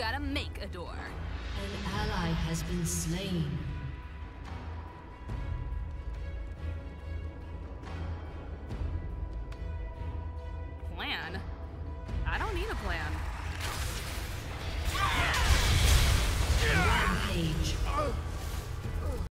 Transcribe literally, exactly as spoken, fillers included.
gotta make a door. An ally has been slain. Plan? I don't need a plan.